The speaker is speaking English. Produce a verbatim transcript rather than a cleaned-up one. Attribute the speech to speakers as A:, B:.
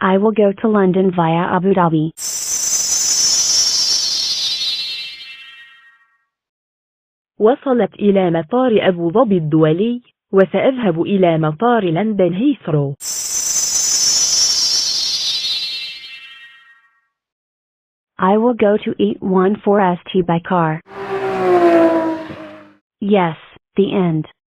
A: I will go to London via Abu Dhabi.
B: وصلت إلى مطار أبو ظبي الدولي، وسأذهب إلى مطار لندن هيثرو.
A: I will go to eight one four S T by car. Yes, the end.